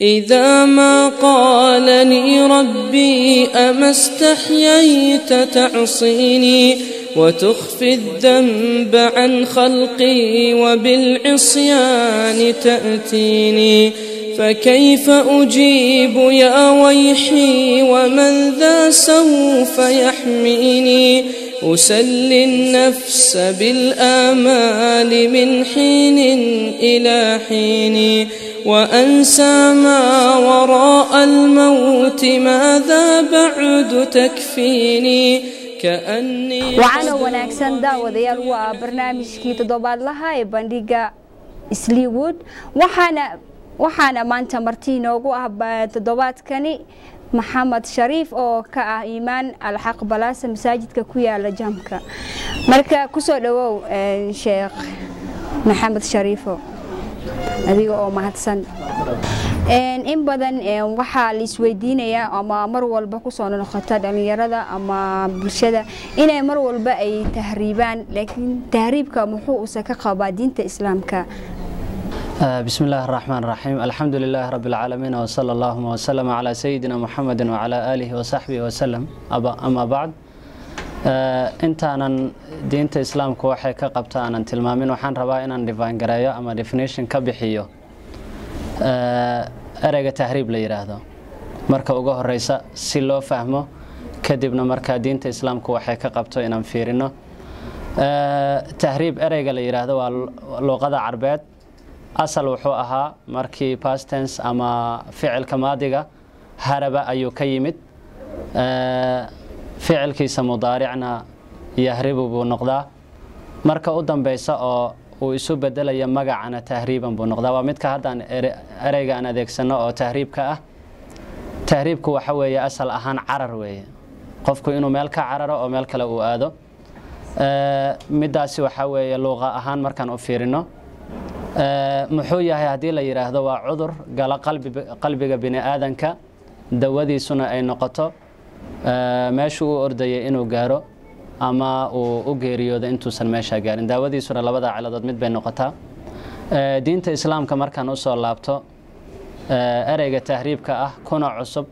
إذا ما قالني ربي أما استحييت تعصيني وتخفي الذنب عن خلقي وبالعصيان تأتيني فكيف أجيب يا ويحي ومن ذا سوف يحميني أسلي النفس بالآمال من حين إلى حين وأنسى ما وراء الموت ماذا بعد تكفيني كأني وعنا وناكسن داوديال waa barnaamijkii toddobaadlaha ee bandhiga Isliiwood waxaana maanta marti noogu ah toddobaadkani محمد شريف oo ka ah iimaan alxaq balaas masaajidka ku yaala jamka marka ku soo dhawow sheekh محمد شريف adiga oo mahadsan in badan waxa la isweydiinaya ama mar walba ku soo noqota dhalinyarada ama bulshada inay mar walba ay tahriibaan laakiin tahriibka muxuu ka qabaa diinta islaamka بسم الله الرحمن الرحيم الحمد لله رب العالمين وصلى الله وسلم على سيدنا محمد وعلى آله وصحبه وسلم أما بعد انت أنا دينة الإسلام كوحي كقبت أنا تلمامين وحن ربا إن ديفاين قرايا أما definition كبحيو أرجع تهريب لي هذا مركا وجه الرئيس سلو فهمه كدبنا مركا دينة الإسلام كوحي كقبت إن فيرنا تهريب أرجع لي هذا واللغة العربية أصل وحوها مركي past tense أما فعل كماضية هرب أيو كيمت فعل كيس مضارعنا يهرب بنقطة مركا قدام بيسا أو ويسو بدل يمجع عنا تهريبا بنقطة ومتك هذا أرجع أنا ذيك سنة أو تهريب كأ تهريب كوا حوي أصل أهان عرر وي قفكو إنه ملك عرر أو ملك لو آدو مداسي وحوي اللغة أهان مركان أفيرنا muxuu yahay hadii la yiraahdo waa cudur gala qalbiga bini aadanka dawadiisuna ay noqoto meeshu uu ordayay inuu gaaro ama uu u geeriyoodo intuusan meesha gaarin dawadiisuna labada ciladood mid bay noqotaa diinta islaamka markaan u soo laabto ereyga tahriibka ah kuna cusub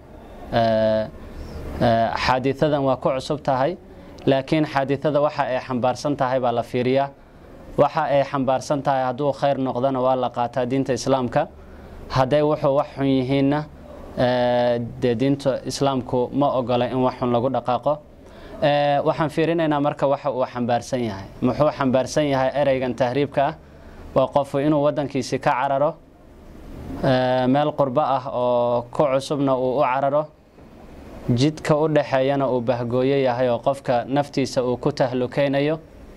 xaadiisadan waa ku cusub tahay laakiin xaadiisada waxa ay xambaarsan tahay baa la fiiriyaa waxa ay xambaarsan tahay haduu khayr noqdana waa la qaataa diinta islaamka haday wuxuu wax xun yihiinna diinta islaamku ma ogola in wax xun lagu dhaqaaqo waxaan fiirinaynaa marka waxa uu xambaarsan yahay muxuu xambaarsan yahay ereygan tahriibka waa qof inuu wadankiisa ka cararo meel qurba ah oo ku cusubna uu u cararo jidka u dhaxeeyana uu bahgooyo yahay oo qofka naftiisa uu ku tahlukeynayo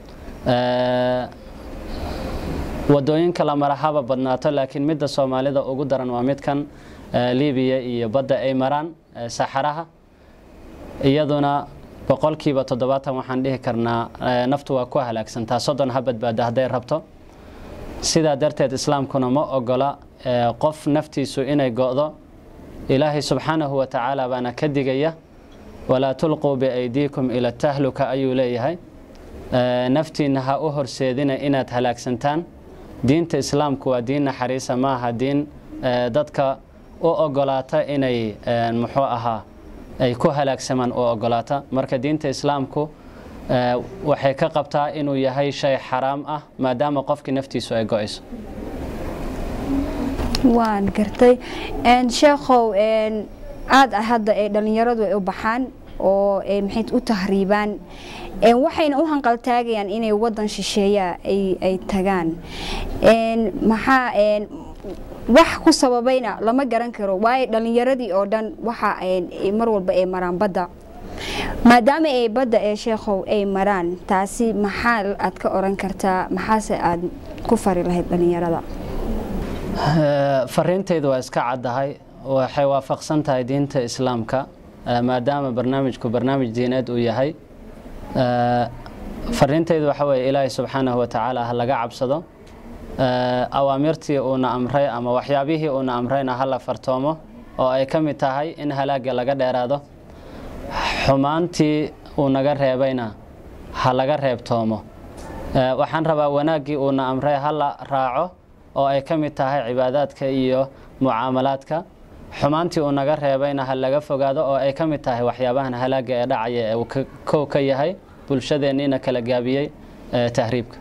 wadooyinka la marahaba badnaato laakiin midda Soomaalida ugu daran waa midkan Liibiya iyo badda ay maraan saxaraha iyaduna boqolkiiba 70 waxaan dhihi karnaa naftu waa ku halaagsantaa 30 habad baad haday rabto sida darteed islaamkuna ma ogola qof naftiisu inay go'do ilaahi subhanahu wa ta'ala baana ka digaya wala tulqu bi aydikum ila tahluka ayu leeyahay naftiina ha u horseedina inaad halaagsantaan diinta islaamku waa diin naxariisa ma aha diin dadka u ogolaata inay muxuu ahaa ay ku halaagsamaan oo ogolaata marka diinta islaamku waxay ka qabtaa inuu yahay shay xaraam ah maadaama qofkii naftiisu ay go'ayso waan gartay sheekhow aad hadda ay dhalinyaradu ay u baxaan oo maxay u tahriibaan waxayna u hanqal taagayaan inay wadan shisheeya ay tagaan maxaa wax ku sababayna lama garan karo waay dhalinyaradii oo dhan waxa mar walba ay maraan badda maadaama ay badda ee sheekhow ay maraan taasi maxaa aad ka oran kartaa maxaase aad ku fari lahayd dhalinyarada fariintaydu waa iska caddahay waxay waafaqsan tahay diinta islaamka maadaama barnaamijku barnaamij diineed uu yahay fariintaydu waxa weeye ilaahay subxaanahu wa ta'ala ha laga cabsado awaamirtii uuna amray ama waxyaabihii uuna amrayna ha la fartoomo oo ay ka mid tahay in halaaga laga dheeraado xumaantii uu naga reebayna ha laga reebtoomo waxaan rabaa wanaagii uuna amray ha la raaco oo ay ka mid tahay cibaadaadka iyo mucaamalaadka xumaantii uu naga reebayna ha laga fogaado oo ay ka mid tahay waxyaabahan halaaga ee dhacaya ee uu kow ka yahay bulshadeenniina kala gaabiyey tahriibka.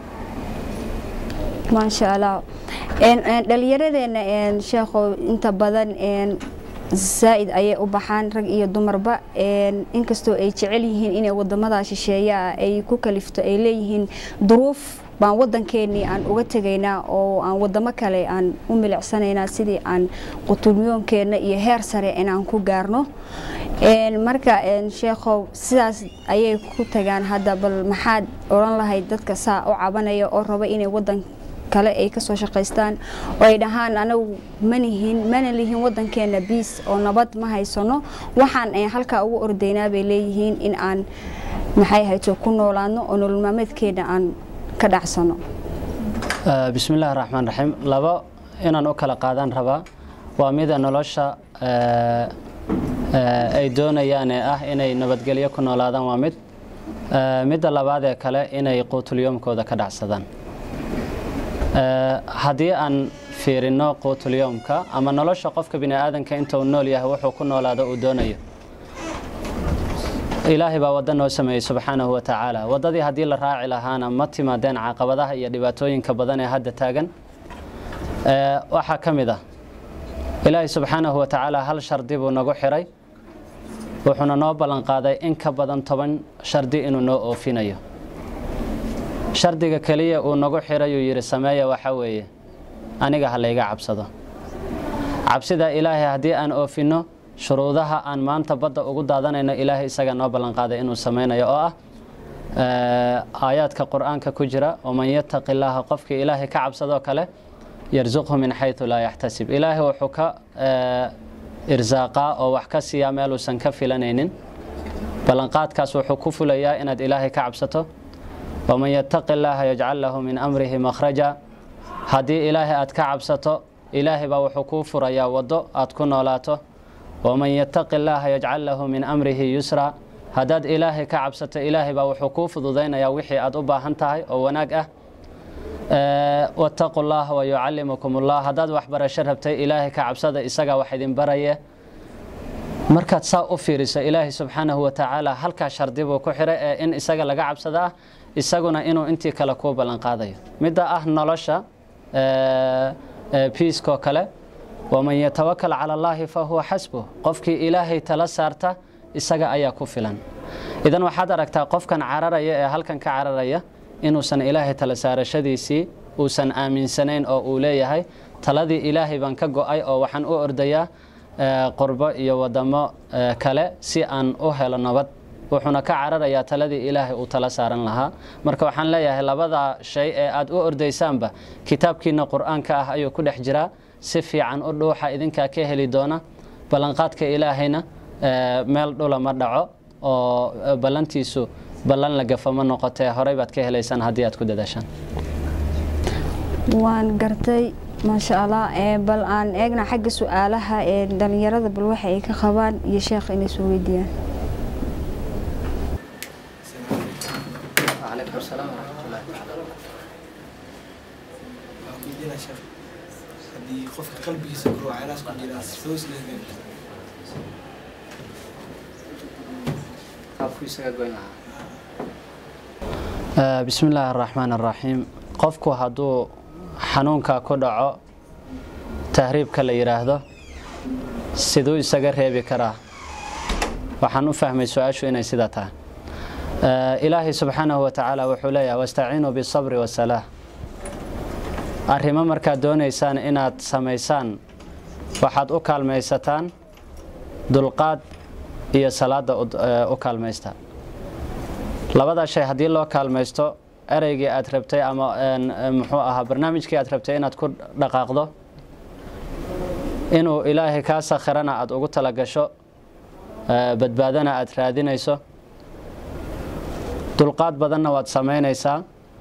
maasha allah dhalinyaradeenna sheekhow inta badan زائد أي أبحان رج إيه دمربا إن كستو أي تعليهن إن ودمدا شيء أي كوكلفت إليهن ظروف بان ودن كيني عن وقتجينا أو عن ودمك على عن العسنينا سيدي عن قطوليون كينا يهير سريع عن كوجارنو مركا شيخ ساس أي كوتجان هذا بالمحاد أوران الله يدك كساء أو عبنا يا أوربا إن ودن kale ay ka soo shaqeystaan oo ay dhahaan anagu mana lihin wadankeena biis oo nabad ma haysano waxaan ay halka ugu ordaynaa bay leeyihiin in aan maxay hayto ku noolaano oo nolol maalmeedkeena aan ka dhacsano. bismillaahir rahmaanir rahiim laba inaan u kala qaadan rabaa waa mid nolosha ay doonayaan inay nabadgelyo ku noolaadaan waa mid labaad ee kale inay quutulyoomkooda ka dhacsadaan. haddii aan fiirino quutulyoomka ama nolosha qofka bini aadanka inta uu nool yahay wuxuu ku noolaado uu doonayo ilaahay baa wada noo sameeyay subxaanahu wa tacaala wadadii haddii la raaci lahaana ma timaadeen caqabadaha iyo dhibaatooyinka badan ee hadda taagan waxaa ka mid ah ilaahay subxaanahu wa tacaala hal shardi buu nagu xiray wuxuuna noo ballan qaaday in ka badan 10 shardi inuu noo oofinayo. shardiga kaliya uu nagu xiray uu yiri sameeya waxa weeye aniga ha layga cabsado cabsida ilaahay haddii aan oofino shuruudaha aan maanta badda ugu daadanayno ilaahay isaga noo ballan qaaday inuu sameynayo oo ah aayaadka quraanka ku jira oo man yattaqillaha qofka ilaahay ka cabsado kale yarzuqhu min haythu la yahtasib ilaahay wuxuu ka irzaaqa oo wax ka siiya meel uusan ka filanaynin ballan qaadkaas wuxuu ku fulayaa inaad ilaahay ka cabsato. ومن يتق الله يجعل له من أمره مخرجا هذه إلهي أتكعبسته إلهي بوحكو فريا ودو أتكون ولاته ومن يتق الله يجعل له من أمره يسرا هداد إلهي كعبسته إلهي بوحكو فضودين يا وحي أدوبا هنتهي أو وناقه واتقوا الله ويعلمكم الله هداد وحبر الشرهبتي إلهي كعبسته إساقا وحيدين بريه markaad saa u fiiriso ilaahay subxaanahu wa tacaala halka shardi buu ku xiray in isaga laga cabsadaa isaguna inuu intii kale ku ballan qaadayo midda ah nolosha peace ko kale waman yatawakkal ala allahi fa huwa hasbuh qofkii ilaahay tala saarta isaga ayaa ku filan. idan waxaad aragtaa qofkan cararaya ee halkan ka cararaya inuusan ilaahay tala saarashadiisii uusan aaminsanayn oo uu leeyahay taladii ilaahay baan ka go'ay oo waxaan u ordayaa qurbo iyo wadamo kale si aan u helo nabad wuxuuna ka cararayaa taladii ilaahay uu tala saaran lahaa. marka waxaan leeyahay labada shay ee aad u ordaysaanba kitaabkiina quraanka ah ayuu ku dhex jiraa si fiican u dhuuxa idinka ka heli doona ballanqaadka ilaahayna meel dhula ma dhaco oo ballantiisu ballan la gafamo noqotay horay baad ka helaysaan haddii aad ku dadaashaan. waan gartay ما شاء الله بل أن أجنا حق سؤالها دنيرة بالوحي كخبان يا شيخ إني سويديا. عليكم السلام ورحمة الله تعالى. يا شيخ هذه خف قلبي يسكروا على ناس كجلاس فوز لهم. بسم الله الرحمن الرحيم. قفكو هادو xanuunka ku dhaco tahriibka la yiraahdo sidoo isaga reebi karaa waxaan u fahmay su'aashu inay sida tahay ilaahi subhanahu wa ta'ala wuxuu leeyahay wasta'inu bis sabri was salah arrimo marka doonaysaan inaad sameysaan waxaad u kaalmaysataan dulqaad iyo salaada u kaalmaysta labada shay hadii loo kaalmaysto eraygii aad rabtay ama muxuu ahaa barnaamijkii aad rabtay inaad ku dhaqaaqdo inuu ilaahay ka sakhirana aad ugu tala gasho badbaadana aad raadinayso dulqaad badanna waad sameynaysaa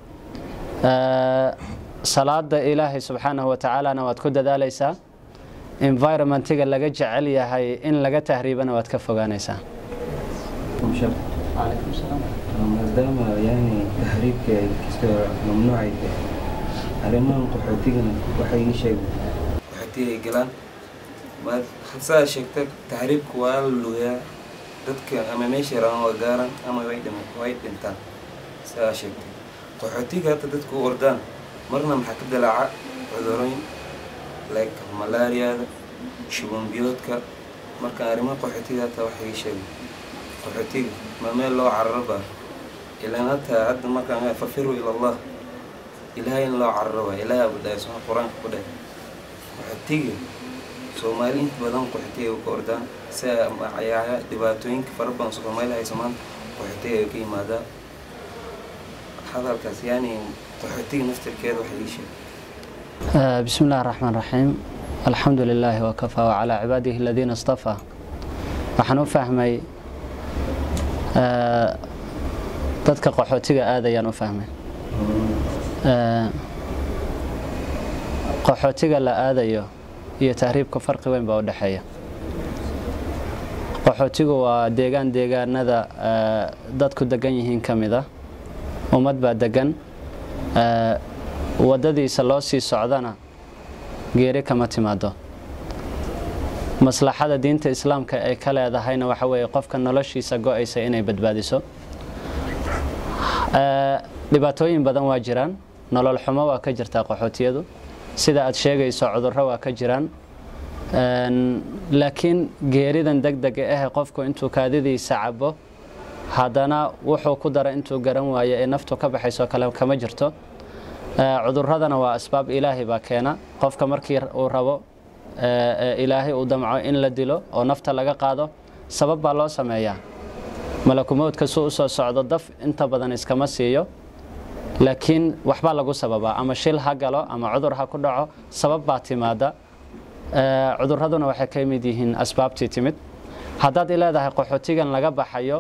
salaada ilaahay subxaanahu wa ta'aalana waad ku dadaalaysaa environmentiga laga jecel yahay in laga tahriibana waad ka fogaanaysaa. عليكم السلام. دام يعني تحريك كستو ممنوع على ما قحوتينا وحي شيء قحوتي جلان ما حسا شكتك تحريب كوال لويا دتك أما ماشي ران وجارن أما وايد بنتان سا شكتك قحوتيك هذا دتك وردان مرنا محكد العاء عذرين like ملاريا شبون بيوتك مركا أريما قحوتيك هذا وحي شيء قحوتيك ما مال لو عربه إلا نتا عد مركا ففروا إلى الله إلهي لو عربه إلهي أبو داي سبحان القرآن كده قحوتيك Soomaali inta badan qaxootiga ku ordaan saa ayaha dhibaatooyinka fara badan Soomaaliya ay samaan qaxootiga ay ka yimaada hadalkaas yani qaxootiga naftirkeeda waxa ii sheeg bismillaahir rahmaanir rahiim alxamdulilaahi wa kafaa wa ala cibaadihi alladhiina istafaa waxaan u fahmay dadka qaxootiga aadayaan u fahmay qaxootiga la aadayo iyo tahriibka farqi weyn baa u dhaxeeya qaxootigu waa deegaanada dadku degan yihiin kamida ummad baa degan wadadiisa loo sii socdana geeri kama timaado maslaxada diinta islaamka ay ka leedahayna waxa weeye qofka noloshiisa go'aysa inay badbaadiso dhibaatooyin badan waa jiraan nolol xumo waa ka jirtaa qaxootiyadu sida aad sheegayso cudurro waa ka jiraan laakiin geeridan degdeg ah qofku intuu kaadidiisa cabo haddana wuxuu ku dara intuu garan waayo ee naftu ka baxayso kale kama jirto cudurradana waa asbaab ilaahi baa keena qofka markii uu rabo ilaahi uu damco in la dilo oo nafta laga qaado sabab baa loo sameeyaa malakumowdka soo socdo daf inta badan iskama siiyo laakiin waxba lagu sababa ama shil ha galo ama cudur ha ku dhaco sabab baa timaada cudurraduna waxay ka mid yihiin asbaabtii timid haddaad leedahay qaxootigan laga baxayo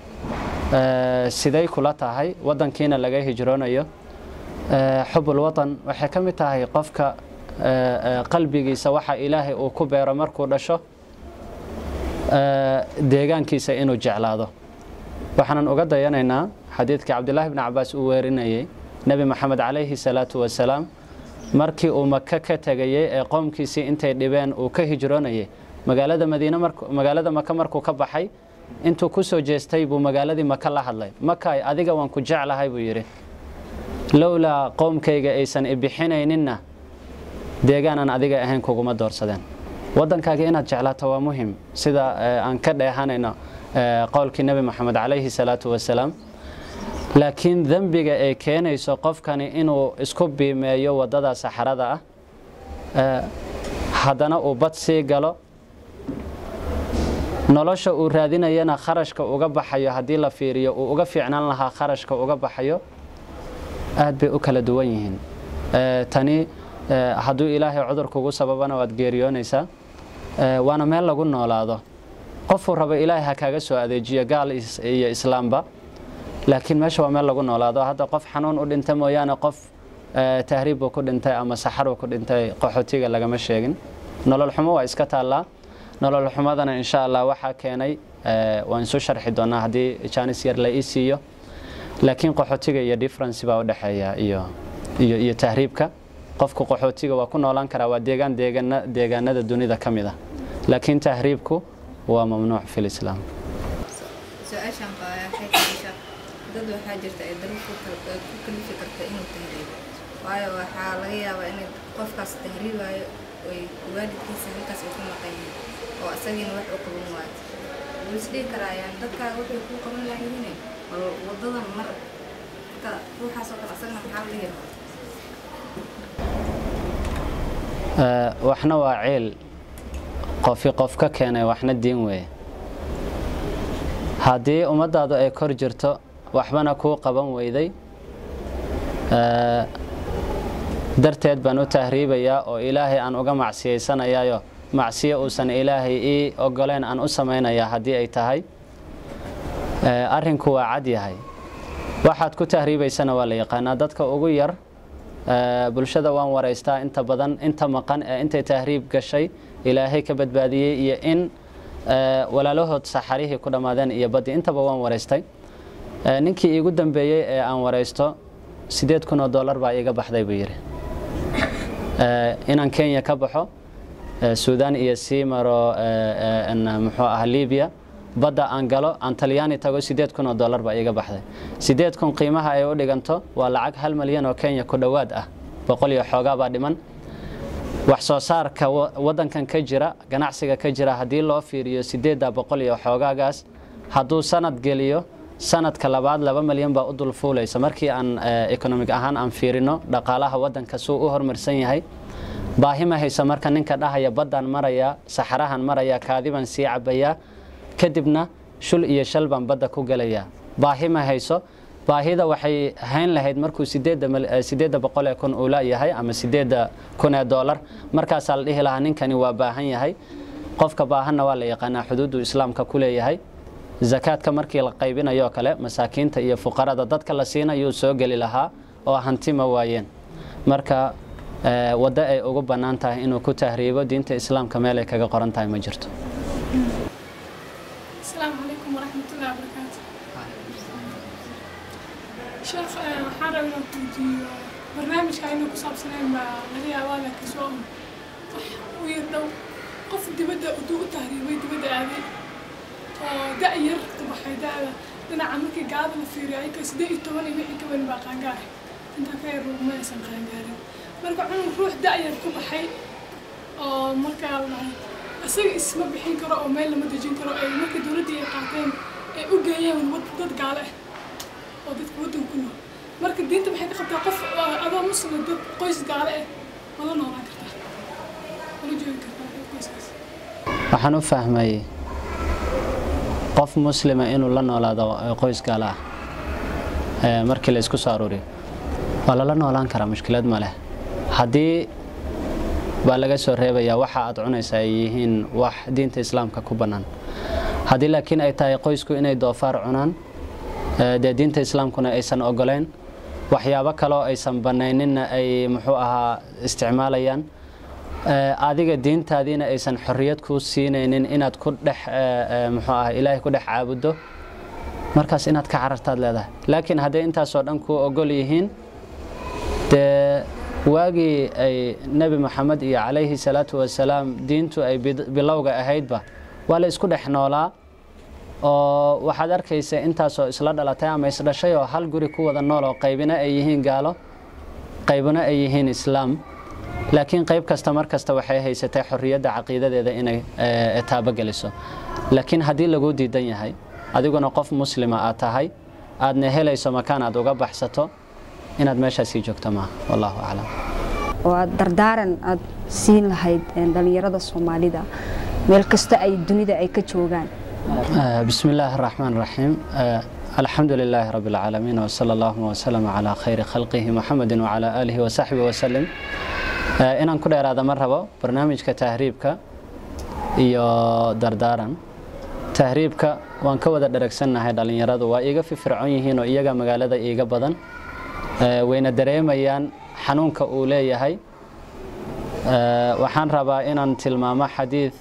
siday kula tahay wadankiina laga hijroonayo xubul watan waxay ka mid tahay qofka qalbigiisa waxa ilaahay uu ku beero markuu dhasho deegaankiisa inuu jeclaado waxaan uga dayanaynaa xadiidka Cabdullah ibn Abbas uu weerinayay Nabi Muhammad alayhi salatu wasalaam markii uu Makka ka tagayay ee qoomkiisii intay dhibeen uu ka hijroonayay magaalada Madiina magaalada Makka markuu ka baxay intuu ku soo jeestay buu magaaladii Makka la hadlay Makka adiga waan ku jeclahay buu yiri lawla qoomkayga aysan ibixinaynina deegaanan adiga ahayn kuguma doorsadeen wadankaaga inaad jeclaato waa muhiim sida aan ka dheehanayno qowlkii Nabi Muhammad alayhi salatu wasalaam laakiin dambiga ay keenayso qofkani inuu isku biimeeyo wadada saxarada ah hadana uu bad sii galo nolosha uu raadinayana kharashka uga baxayo hadii la fiiriyo uu uga fiicnaan lahaa kharashka uga baxayo aad bay u kala duwan yihiin tani haduu ilaahay cudur kugu sababana waad geeriyoonaysaa waana meel lagu noolaado qof raba ilaahay ha kaaga soo adeejiyo gaal iyo islaamba laakiin meesha waa meel lagu noolaado hadda qof xanuun u dhintay mooyaane qof tahriib ku dhintay ama saxar ku dhintay qaxootiga lagama sheegin nolol xumo waa iska taala nolol xumadana insha Allah waxa keenay waan soo sharxi doonaa hadii chance yar la isiiyo laakiin qaxootiga iyo difference baa u dhaxeeya iyo tahriibka qofku qaxootiga waa ku noolaan karaa waa deegaanada dunida kamida laakiin tahriibku waa mamnuuc fi islam su'aashan waxay dad waxaa jirta ay dalku ku kalifi karta inuu tahriibo waayo waxa laga yaabaa in qofkaas tahriibayo ay waalidkiisa halkaas uu ku maqan yahay oo asagina wax uu qaban waayo wuu isdhihi karayaan dadka waxay ku qaban lahaayeen wadadan mar ka ruuxaas oo kale asagana maxaa laga yaabaa waxna waa ceel qof ka keenay waxna diin weey hadii ummadaadu ay kor jirto waxbana ku qaban weyday darteed baan u tahriibaya oo ilaahay aan uga macsiyeysanayo macsiyo uusan ilaahay ii ogoleen aan u sameynaya hadii ay tahay arrinku waa cad yahay waxaad ku tahriibaysana waa la yaqaanaa dadka ugu yar bulshada waan wareystaa inta badan inta maqan inta tahriib gashay ilaahay ka badbaadiyay iyo in walaalahood saxarihi ku dhamaadeen iyo badi intaba waan wareystay ninkii igu dambeeyay ee aan wareysto $8,000 baa iga baxday buu yiri inaan Kenya ka baxo suudaan iyo sii maro muxuu ah liibiya badda aan galo aan talyaani tago $8,000 baa iga baxday 8,000 qiimaha ay u dhiganto waa lacag 1 milyan oo Kenya ku dhawaad ah 100 iyo xoogaa baa dhiman wax soo saarka wadankan ka jira ganacsiga ka jira hadii loo fiiriyo 800 iyo xoogagaas hadduu sanad geliyo sanadka labaad 2 milyan baa u dul fuulaysa markii aan economic ahaan aan fiirino dhaqaalaha wadanka soo u horumarsan yahay baahi ma hayso marka ninka dhahaya badan maraya saxarahan maraya kaadiban sii cabaya kadibna shul iyo shalban badda ku galaya baahi ma hayso baahida waxay hayn lahayd markuu 800,000 uu leeyahay ama $8,000 markaas la dhihi lahaa ninkani waa baahan yahay qofka baahanna waa la yaqaanaa xuduudu islaamka ku leeyahay zakaadka markii la qaybinayo kale masaakiinta iyo fuqarada dadka la siinayo soo gali lahaa oo hanti ma waayeen marka wada ay ugu banaan tahay inuu ku tahriibo diinta islaamka meel ay kaga qoran tahay ma jirto. السلام عليكم ورحمة الله وبركاته. شيخ حارة من كنتي برنامج كأنه كسب سنين ما لقي أولا كسوم ويردو قف دبدا ودو تهريبي دبدا هذه داير تبحي داير أنا عمك قاعد في رأيي كسدي توني بحي كمان باقي قاري أنت كير ما يسمع قاري مركب عن روح داير تبحي مركب أصير اسمه بحين كرا أو مال لما تجين كرا أي مركز دولتي قاعدين أو جاية من ضد قالة أو ضد قوتهم كله مركز دين تبحين تخطى قف أبا مسلم ضد قيس قالة والله ما راكرته ولا جوين كرتا قيس waxaan u fahmay qof muslima inuu la noolaado qoys gaala markii la isku soo arooriyo wala la noolaan kara mushkilad ma leh hadii baa laga soo reebaya waxa aad cunaysaa ay yihiin wax diinta islaamka ku banaan hadii laakiin ay tahay qoysku inay doofaar cunaan diinta islaamkuna aysan ogoleen waxyaabo kale oo aysan banaaninna ay muxuu ahaa isticmaalayaan adiga diintaadiina aysan xorriyad ku siinaynin inaad ku dhex muxuu ahaa ilaahay ku dhex caabudo markaas inaad ka carartaad leedahay laakiin hadii intaas oo dhan ku ogol yihiin واجي أي نبي محمد عليه الصلاة والسلام دينته أي بلوجة أهيدبه ولا يسكت إحنا ولا وحدر كيس أنت سو إسلام على تام يسرى شيء وحال جوري قوة النور وقيبنا أيهين قالوا قيبنا أيهين إسلام لكن قيب كاستمر كاستوحي هي ستة حرية عقيدة إذا إنه تابع جلسه لكن هذه اللي دي الدنيا هاي هذه قلنا قف مسلمة أتاهاي أدنى هلا يسمى كان أدوجا بحثته inaad meeshaas joogto ma wallahu a'lam waa dardaaran aad siin lahayd dhalinyarada Soomaalida meel kasta ay dunida ay ka joogaan bismillaahir rahmaanir rahiim alxamdulillaahi rabbil aalamiin wa sallallahu wa sallama ala khayri khalqihi muhammadin wa ala alihi wa sahbihi wa sallam inaan ku dheeraado mar rabo barnaamijka tahriibka iyo dardaaran tahriibka waan ka wada dharagsannahay dhalinyaradu waa iga firfircoon yihiin oo iyaga magaalada iga badan wayna dareemayaan xanuunka uu leeyahay waxaan rabaa inaan tilmaamo xadiis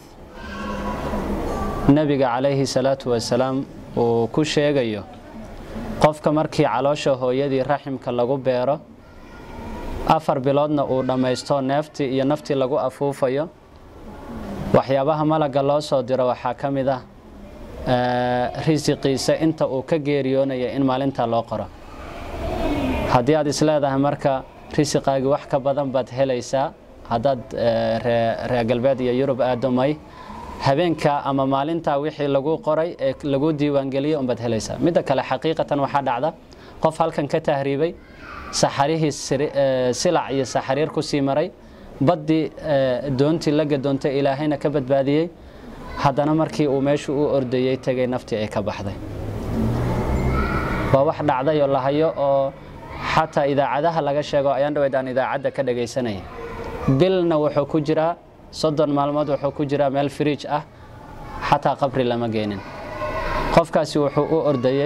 nabiga calayhi salaatu wasalaam uu ku sheegayo qofka markii caloosha hooyadii raximka lagu beero 4 biloodna uu dhameysto neefti iyo nafti lagu afuufayo waxyaabaha malaga loo soo diro waxa kamid ah risiqiisa inta uu ka geeriyoonayo in maalinta loo qoro haddii aad isleedahay marka risiqaagi wax ka badan baad helaysaa haddaad reer galbeed iyo Yurub aadamay habeenka ama maalinta wixii lagu qoray ee lagu diiwaan galiyay umad helaysaa midda kale xaqiiqatan waxa dhacda qof halkan ka tahriibay saxarihii silac iyo saxariir ku sii maray baddi doontii laga doontay ilaahayna ka badbaadiyay haddana markii uu meeshu u ordayay tagay naftii ay ka baxday waa wax dhacday oo la hayo oo حتى إذا عدها لقى شيء أيان دويدان إذا عدا كده جيسني بلنا وحكوجرا صدر معلومات وحكوجرا مال فريج حتى قبر لما جينين قف كاسي وحقوق أرديي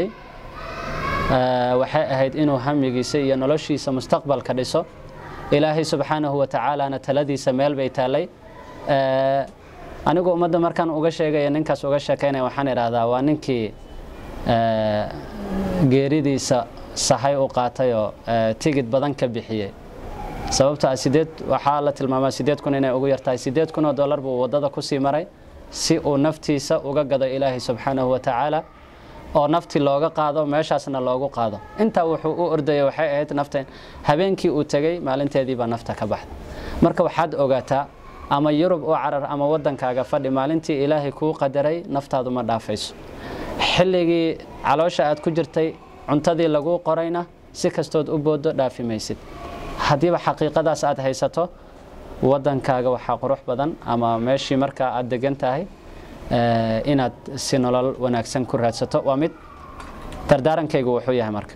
وحيد إنه هم يجيسي نلشي سمستقبل كديسو إلهي سبحانه وتعالى أنا تلذي سمال بيتالي أنا جو مدة مركان وجشة جاي ننكس وجشة كأنه وحنر هذا وانكي جريدي sahay u qaatay oo tigid badan ka bixiyay sababta sideed waxaa la tilmaamaa 8,000 inay ugu yartahay $8,000 buu wadada ku sii maray si uu naftiisa uga gado Ilaahay subhanahu wa ta'ala oo nafti looga qaado meeshaasna loogu qaado inta wuxuu u ordayay waxay ahayd nafta habeenkii uu tagay maalinteedii baa nafta ka baxday marka waxaad ogaataa ama Yurub oo carar ama wadankaaga fadhi maalintii Ilaahay kuu qadaray naftaadu ma dhaafayso xilligii caloosha aad ku jirtay cuntadii lagu qorayna si kastood u boodo dhaafi maysid hadiiba xaqiiqadaas aad haysato wadankaaga waxa qurux badan ama meeshii marka aad degan tahay inaad si nolol wanaagsan ku raadsato waa mid dardaarankaygu wuxuu yahay marka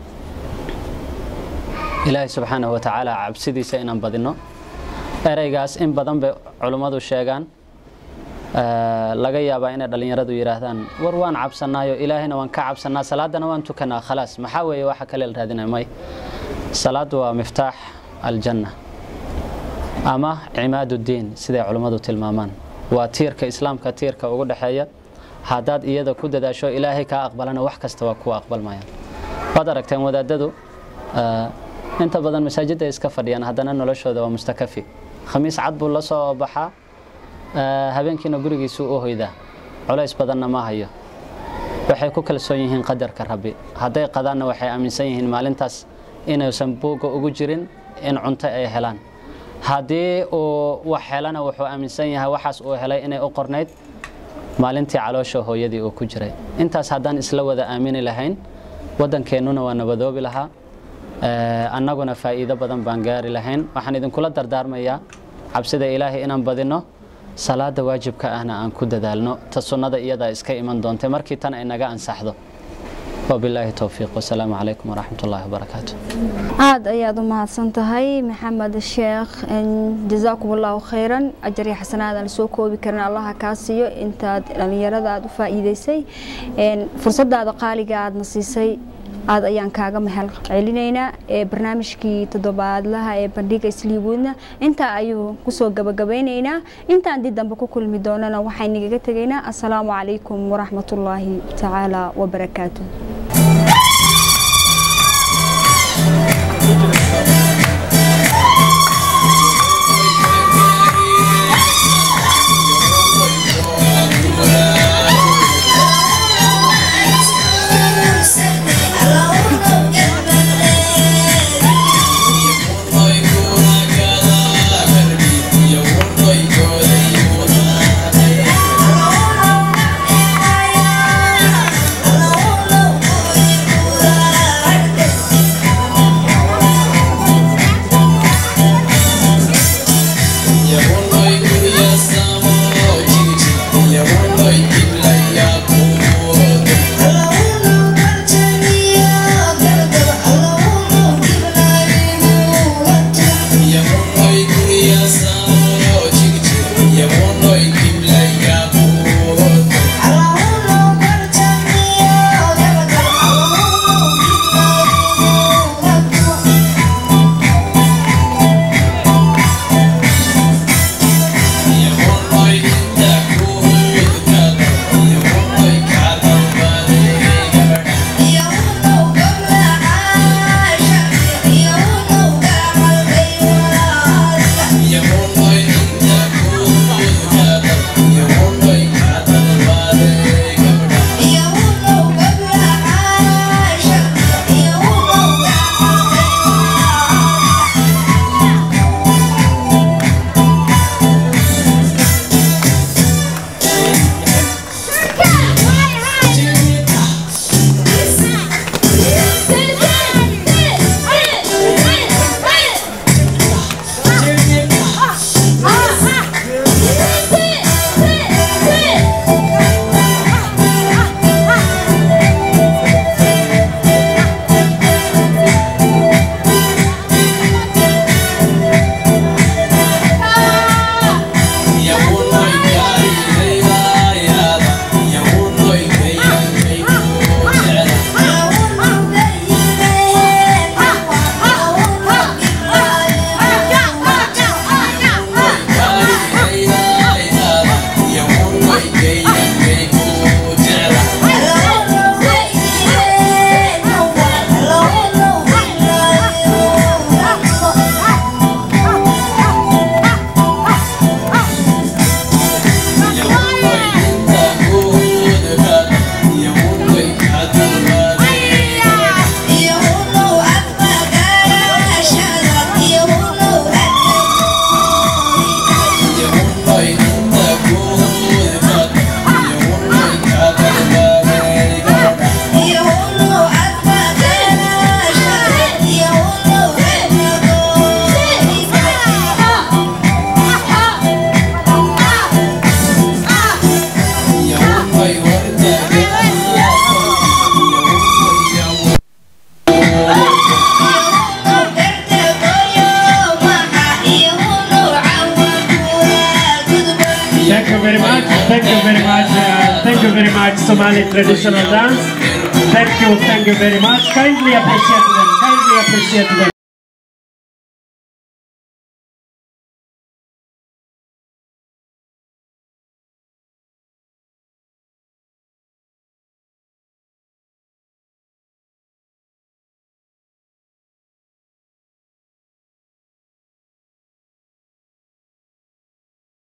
Ilaahay subhanahu wa ta'ala cabsidiisa inaan badino eraygaas in badan bay culimadu sheegaan laga yaabaa inay dhalinyaradu yiraahdaan war waan cabsanaayo Ilaahayna waan ka cabsanaa salaadana waan tukanaa khalaas maxaa weeye waxa kale la raadinay may salaadu waa miftaax aljanna ama cimaadu diin sida culimadu tilmaamaan waa tiirka islaamka tiirka ugu dhaxeeya hadaad iyada ku dadaasho Ilaahay ka aqbalana wax kasta waa ku aqbalmayaan wad aragteen wadaadadu inta badan masaajidda iska fadhiyaan hadana noloshooda waa mustakafi khamiis cad buu la soo baxaa habeenkiina gurigiisu u hoydaa culays badanna ma hayo waxay ku kalsoon yihiin qadarka Rabbi haday qadaana waxay aaminsan yihiin maalintaas inaysan buuga ugu jirin in cunto ay helaan hadii uu wax helana wuxuu aaminsan yahay waxaas uu helay inay u qornayd maalintii caloosha hooyadii uu ku jiray intaas hadaan isla wada aamini lahayn wadankeenuna waa nabadoobi lahaa annaguna faa'iido badan baan gaari lahayn waxaan idinkula dardaarmayaa cabsida Ilaahay inaan badino salaada waajibka ahna aan ku dadaalno ta sunnada iyada iska iman doonta markii tan ay naga ansaxdo وبالله التوفيق والسلام عليكم ورحمة الله وبركاته عاد أياد ما سنتهي محمد الشيخ جزاكم الله خيرا أجري حسنات السوكو بكرنا الله كاسيو أنت لم يرد فائدة سي فرصة هذا قالي قاعد نصيصي هذا أيام كاغا محل علينا برنامج كي تدوباد لها بنديك إسليبونا أنت أيو كسو جبينينا أنت عندي دمبكو كل مدوننا وحين نجتنا السلام عليكم ورحمة الله تعالى وبركاته much. Thank you very much. Thank you very much, Somali traditional dance. Thank you very much. Kindly appreciate them. Kindly appreciate them.